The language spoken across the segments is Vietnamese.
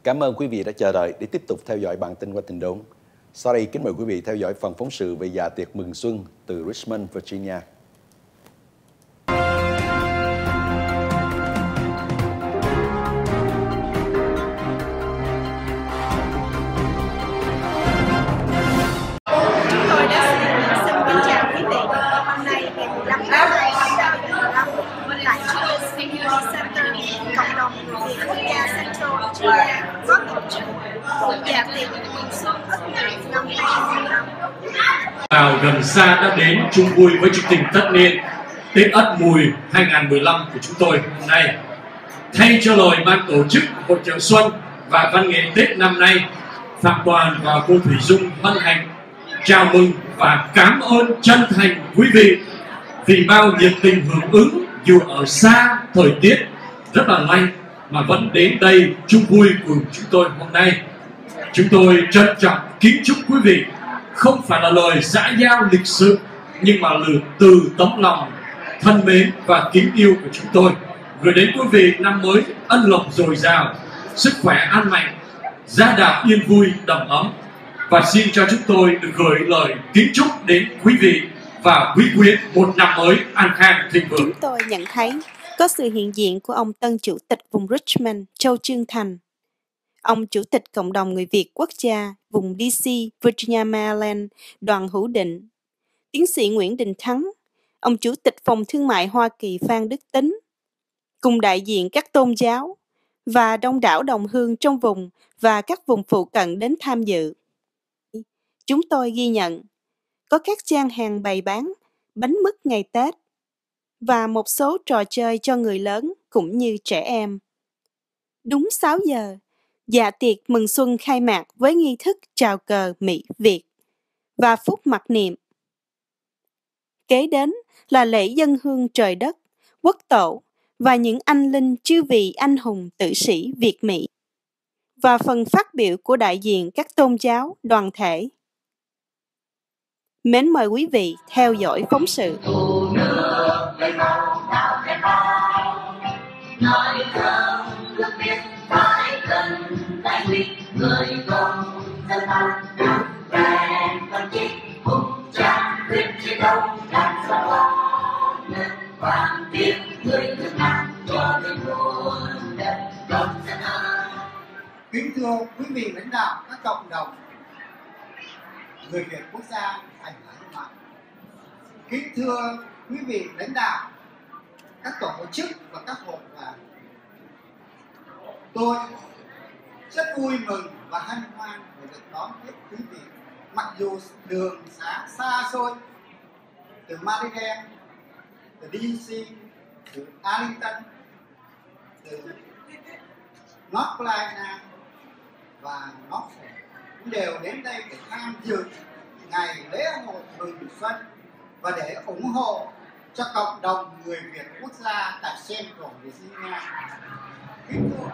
Cảm ơn quý vị đã chờ đợi để tiếp tục theo dõi bản tin qua tình đốn. Sau đây, kính mời quý vị theo dõi phần phóng sự về dạ tiệc mừng xuân từ Richmond, Virginia. Vào gần xa đã đến chung vui với chương trình tất niên Tết Ất Mùi 2015 của chúng tôi hôm nay. Thay cho lời ban tổ chức Hội chợ Xuân và Văn nghệ Tết năm nay, Phạm Toàn và cô Thủy Dung hân hạnh chào mừng và cảm ơn chân thành quý vị vì bao nhiệt tình hưởng ứng dù ở xa thời tiết rất là lạnh mà vẫn đến đây chung vui cùng chúng tôi hôm nay. Chúng tôi trân trọng kính chúc quý vị không phải là lời xã giao lịch sự, nhưng mà từ tấm lòng thân mến và kính yêu của chúng tôi gửi đến quý vị năm mới ân lộc dồi dào, sức khỏe an mạnh, gia đạo yên vui đầm ấm. Và xin cho chúng tôi được gửi lời kính chúc đến quý vị và quý quyến một năm mới an khang thịnh vượng. Chúng tôi nhận thấy có sự hiện diện của ông Tân Chủ tịch vùng Richmond, Châu Trương Thành, ông Chủ tịch Cộng đồng Người Việt Quốc gia vùng DC, Virginia, Maryland, Đoàn Hữu Định, Tiến sĩ Nguyễn Đình Thắng, ông Chủ tịch Phòng Thương mại Hoa Kỳ Phan Đức Tính, cùng đại diện các tôn giáo và đông đảo đồng hương trong vùng và các vùng phụ cận đến tham dự. Chúng tôi ghi nhận có các gian hàng bày bán bánh mứt ngày Tết và một số trò chơi cho người lớn cũng như trẻ em. Đúng 6 giờ, dạ tiệc mừng xuân khai mạc với nghi thức chào cờ Mỹ Việt và phút mặc niệm. Kế đến là lễ dâng hương trời đất, quốc tổ và những anh linh chư vị anh hùng tử sĩ Việt Mỹ và phần phát biểu của đại diện các tôn giáo, đoàn thể. Mến mời quý vị theo dõi phóng sự. Người con dân ta đam đen con chích hùng tráng quyết chiến đấu đàn xa hoa nước vàng tiếng người nước Nam cho đến muôn đời con dân ta. Kính thưa quý vị lãnh đạo các cộng đồng người Việt quốc gia thành hải ngoại, kính thưa quý vị lãnh đạo các tổ chức và các hội đoàn, tôi rất vui mừng và hân hoan để được đón tiếp quý vị, mặc dù đường xá xa xôi từ Maryland, từ DC, từ Arlington, từ North Carolina và Norfolk cũng đều đến đây để tham dự ngày lễ hội mừng xuân và để ủng hộ cho cộng đồng người Việt quốc gia tại Central Virginia. Kính thưa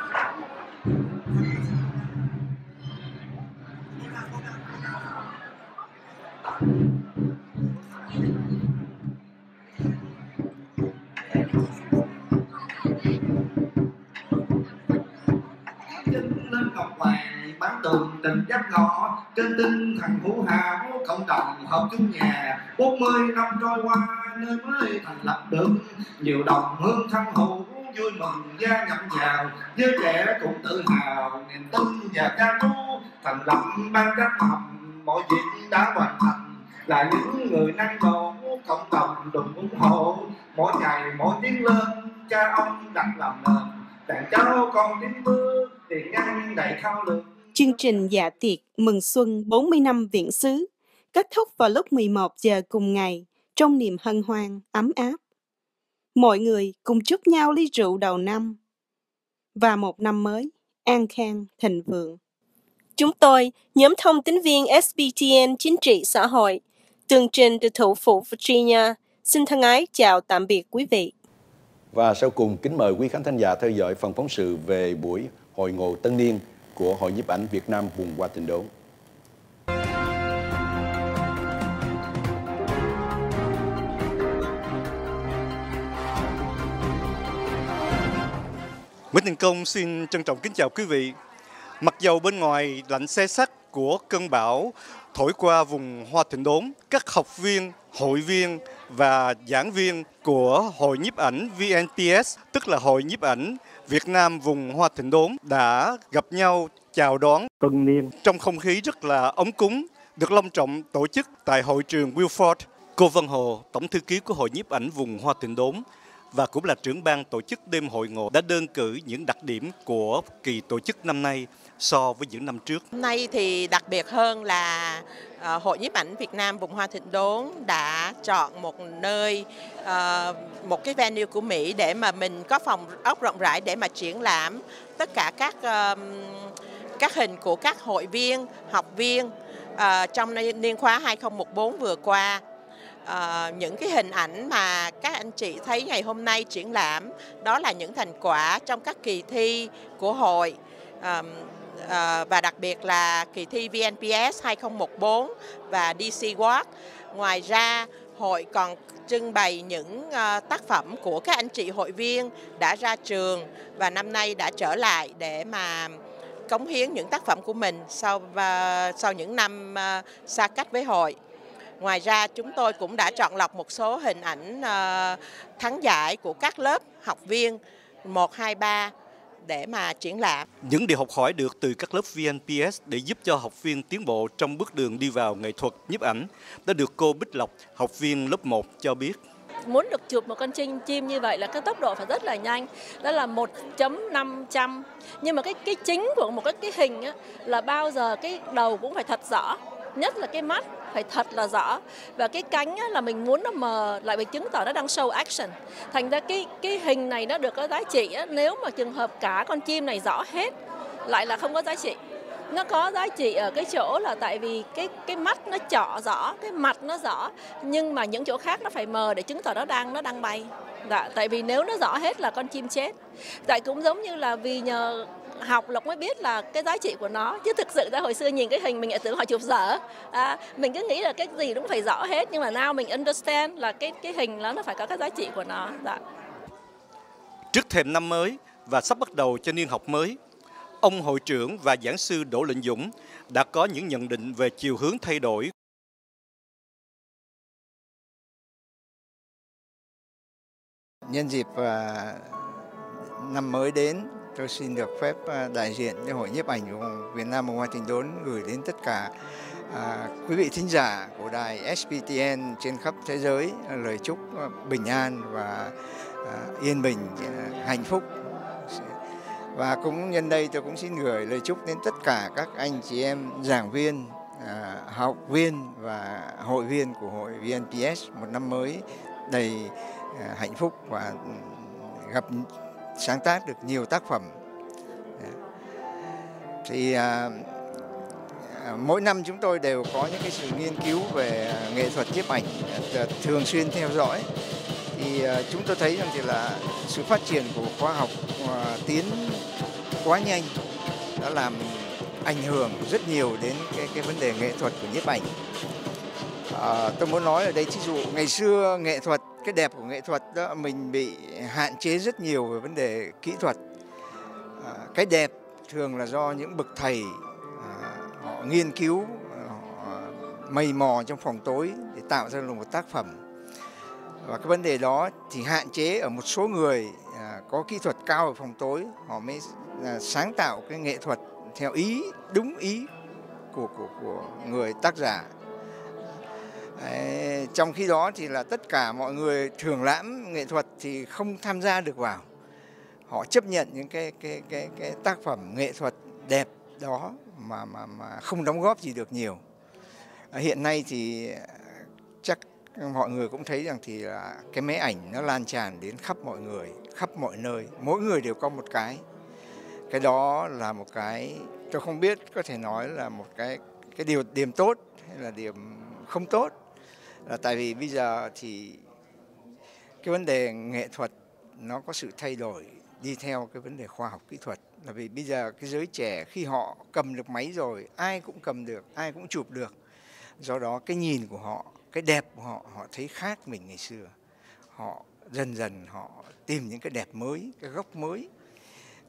lên Ngọc Hoàng bán tường tình giáp ngọ trên tinh thần hữu hảo cộng đồng hợp chung nhà 40 năm trôi qua nơi mới thành lập được nhiều đồng hương thân hữu vui mừng gia nhập vào giới trẻ cũng tự hào niềm tin và ca múa thành lập ban chấp mầm mọi việc đã hoàn thành là những người năng nổ cộng đồng đồng ủng hộ mỗi ngày mỗi tiếng lên cha ông đặt làm nền đàn cháu con tiếng mưa tiền nhân đầy khao lượng. Chương trình dạ tiệc mừng xuân 40 năm viễn xứ kết thúc vào lúc 11 giờ cùng ngày trong niềm hân hoan ấm áp. Mọi người cùng chúc nhau ly rượu đầu năm và một năm mới an khang thịnh vượng. Chúng tôi, nhóm thông tín viên SBTN Chính trị xã hội, tường trình từ thủ phủ Virginia, xin thân ái chào tạm biệt quý vị. Và sau cùng, kính mời quý khán thính giả theo dõi phần phóng sự về buổi hội ngộ tân niên của Hội Nhiếp ảnh Việt Nam vùng Hoa Tình Đốn. Nguyễn Thành Công xin trân trọng kính chào quý vị. Mặc dầu bên ngoài lạnh se sắt của cơn bão thổi qua vùng Hoa Thịnh Đốn, các học viên, hội viên và giảng viên của Hội Nhiếp ảnh VNPS, tức là Hội Nhiếp ảnh Việt Nam vùng Hoa Thịnh Đốn, đã gặp nhau chào đón tân niên trong không khí rất là ấm cúng, được long trọng tổ chức tại hội trường Wilford. Cô Vân Hồ, Tổng thư ký của Hội Nhiếp ảnh vùng Hoa Thịnh Đốn và cũng là trưởng ban tổ chức đêm hội ngộ, đã đơn cử những đặc điểm của kỳ tổ chức năm nay so với những năm trước. Hôm nay thì đặc biệt hơn là Hội Nhiếp ảnh Việt Nam vùng Hoa Thịnh Đốn đã chọn một nơi, một cái venue của Mỹ để mà mình có phòng ốc rộng rãi để mà triển lãm tất cả các hình của các hội viên, học viên trong niên khóa 2014 vừa qua. Những cái hình ảnh mà các anh chị thấy ngày hôm nay triển lãm đó là những thành quả trong các kỳ thi của hội, và đặc biệt là kỳ thi VNPS 2014 và DC Walk. Ngoài ra hội còn trưng bày những tác phẩm của các anh chị hội viên đã ra trường và năm nay đã trở lại để mà cống hiến những tác phẩm của mình sau những năm xa cách với hội. Ngoài ra chúng tôi cũng đã chọn lọc một số hình ảnh thắng giải của các lớp học viên 1, 2, 3 để mà triển lãm. Những điều học hỏi được từ các lớp VNPS để giúp cho học viên tiến bộ trong bước đường đi vào nghệ thuật nhiếp ảnh đã được cô Bích Lộc, học viên lớp 1 cho biết. Muốn được chụp một con chim như vậy là cái tốc độ phải rất là nhanh, đó là 1.500. Nhưng mà cái chính của một cái hình á, là bao giờ cái đầu cũng phải thật rõ, nhất là cái mắt phải thật là rõ, và cái cánh á, là mình muốn nó mờ lại, vì chứng tỏ nó đang show action. Thành ra cái hình này nó được có giá trị á, nếu mà trường hợp cả con chim này rõ hết lại là không có giá trị. Nó có giá trị ở cái chỗ là tại vì cái mắt nó trỏ rõ, cái mặt nó rõ, nhưng mà những chỗ khác nó phải mờ để chứng tỏ nó đang bay. Dạ, tại vì nếu nó rõ hết là con chim chết. Tại cũng giống như là vì nhờ học Lộc mới biết là cái giá trị của nó, chứ thực sự ra hồi xưa nhìn cái hình mình lại tưởng họ chụp dở. Mình cứ nghĩ là cái gì cũng phải rõ hết, nhưng mà now mình understand là cái hình nó phải có cái giá trị của nó. Dạ. Trước thềm năm mới và sắp bắt đầu cho niên học mới, ông hội trưởng và giảng sư Đỗ Lệnh Dũng đã có những nhận định về chiều hướng thay đổi. Nhân dịp năm mới đến, tôi xin được phép đại diện cho Hội Nhiếp ảnh Việt Nam vùng Hoa Thịnh Đốn gửi đến tất cả quý vị thính giả của đài SPTN trên khắp thế giới lời chúc bình an và yên bình, hạnh phúc. Và cũng nhân đây tôi cũng xin gửi lời chúc đến tất cả các anh chị em giảng viên, học viên và hội viên của hội VNPS một năm mới đầy hạnh phúc và sáng tác được nhiều tác phẩm. Thì mỗi năm chúng tôi đều có những cái sự nghiên cứu về nghệ thuật nhiếp ảnh thường xuyên theo dõi. Thì chúng tôi thấy rằng thì là sự phát triển của khoa học tiến quá nhanh đã làm ảnh hưởng rất nhiều đến cái vấn đề nghệ thuật của nhiếp ảnh. Tôi muốn nói ở đây, ví dụ ngày xưa nghệ thuật, cái đẹp của nghệ thuật đó mình bị hạn chế rất nhiều về vấn đề kỹ thuật. Cái đẹp thường là do những bậc thầy họ nghiên cứu, họ mày mò trong phòng tối để tạo ra một tác phẩm. Và cái vấn đề đó thì hạn chế ở một số người có kỹ thuật cao ở phòng tối, họ mới sáng tạo cái nghệ thuật theo đúng ý của người tác giả. Trong khi đó thì là tất cả mọi người thưởng lãm nghệ thuật thì không tham gia được vào. Họ chấp nhận những cái tác phẩm nghệ thuật đẹp đó mà không đóng góp gì được nhiều. Hiện nay thì chắc mọi người cũng thấy rằng thì là cái máy ảnh nó lan tràn đến khắp mọi người, khắp mọi nơi. Mỗi người đều có một cái. Cái đó là một cái, tôi không biết có thể nói là một cái điểm tốt hay là điểm không tốt. Là tại vì bây giờ thì cái vấn đề nghệ thuật nó có sự thay đổi đi theo cái vấn đề khoa học kỹ thuật. Là vì bây giờ cái giới trẻ khi họ cầm được máy rồi, ai cũng cầm được, ai cũng chụp được. Do đó cái nhìn của họ, cái đẹp của họ, họ thấy khác mình ngày xưa. Họ dần dần họ tìm những cái đẹp mới, cái góc mới.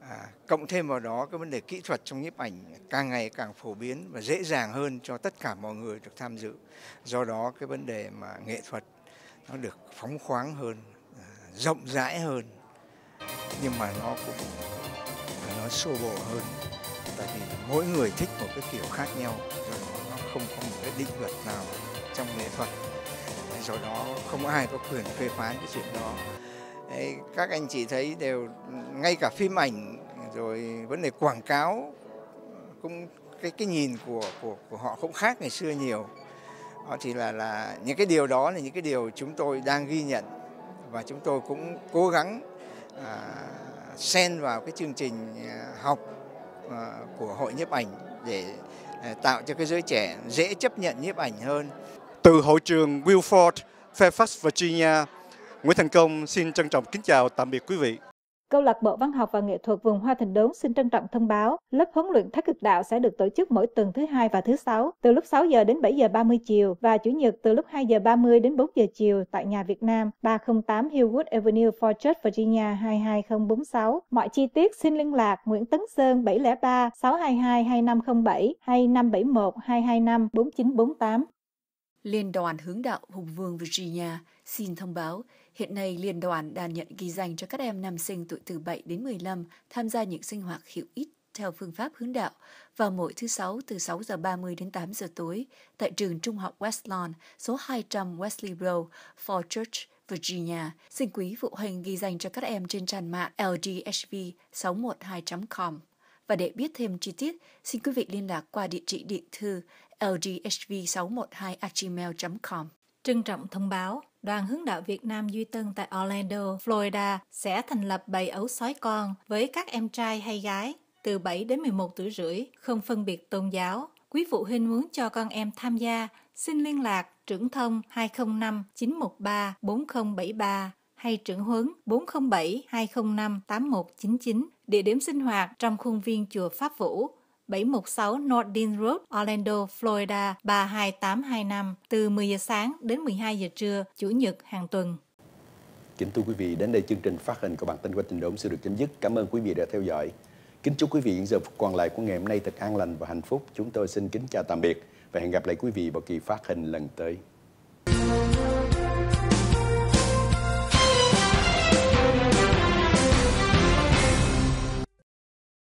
Cộng thêm vào đó cái vấn đề kỹ thuật trong nhiếp ảnh càng ngày càng phổ biến và dễ dàng hơn cho tất cả mọi người được tham dự. Do đó cái vấn đề mà nghệ thuật nó được phóng khoáng hơn, rộng rãi hơn, nhưng mà nó cũng nó xô bồ hơn. Tại vì mỗi người thích một cái kiểu khác nhau, do đó nó không có một cái định luật nào trong nghệ thuật. Do đó không ai có quyền phê phán cái chuyện đó. Đấy, các anh chị thấy đều, ngay cả phim ảnh rồi vấn đề quảng cáo cũng cái nhìn của họ cũng khác ngày xưa nhiều. Đó chỉ là những cái điều đó là những cái điều chúng tôi đang ghi nhận và chúng tôi cũng cố gắng xen vào cái chương trình học của Hội Nhiếp ảnh để tạo cho cái giới trẻ dễ chấp nhận nhiếp ảnh hơn. Từ hội trường Wilford, Fairfax, Virginia, Nguyễn Thành Công xin trân trọng kính chào tạm biệt quý vị. Câu lạc bộ Văn học và Nghệ thuật vùng Hoa Thịnh Đốn xin trân trọng thông báo lớp huấn luyện Thái Cực Đạo sẽ được tổ chức mỗi tuần thứ Hai và thứ Sáu từ lúc 6 giờ đến 7 giờ 30 chiều và Chủ nhật từ lúc 2 giờ 30 đến 4 giờ chiều tại nhà Việt Nam 308 Hillwood Avenue, Fort Church, Virginia 22046. Mọi chi tiết xin liên lạc Nguyễn Tấn Sơn 703 622 2507 hay 571 225 4948. Liên đoàn Hướng đạo Hùng Vương Virginia xin thông báo, hiện nay liên đoàn đang nhận ghi danh cho các em nam sinh tuổi từ 7 đến 15 tham gia những sinh hoạt hữu ích theo phương pháp hướng đạo vào mỗi thứ Sáu từ 6 giờ 30 đến 8 giờ tối tại trường Trung học West Lawn, số 200 Wesley Road, Fort Church, Virginia. Xin quý phụ huynh ghi danh cho các em trên trang mạng lghv612.com. Và để biết thêm chi tiết, xin quý vị liên lạc qua địa chỉ điện thư lghv612@gmail.com. Trân trọng thông báo, Đoàn Hướng đạo Việt Nam Duy Tân tại Orlando, Florida sẽ thành lập bầy ấu sói con với các em trai hay gái từ 7 đến 11 tuổi rưỡi, không phân biệt tôn giáo. Quý phụ huynh muốn cho con em tham gia, xin liên lạc trưởng thông 205 913 4073 hay trưởng huấn 407 205 8199. Địa điểm sinh hoạt trong khuôn viên chùa Pháp Vũ, 716 North Dean Road, Orlando, Florida 32825 từ 10 giờ sáng đến 12 giờ trưa, Chủ nhật hàng tuần. Kính thưa quý vị, đến đây chương trình phát hình của bản tin Hoa Thịnh Đốn sẽ được chấm dứt. Cảm ơn quý vị đã theo dõi. Kính chúc quý vị những giờ phút còn lại của ngày hôm nay thật an lành và hạnh phúc. Chúng tôi xin kính chào tạm biệt và hẹn gặp lại quý vị vào kỳ phát hình lần tới.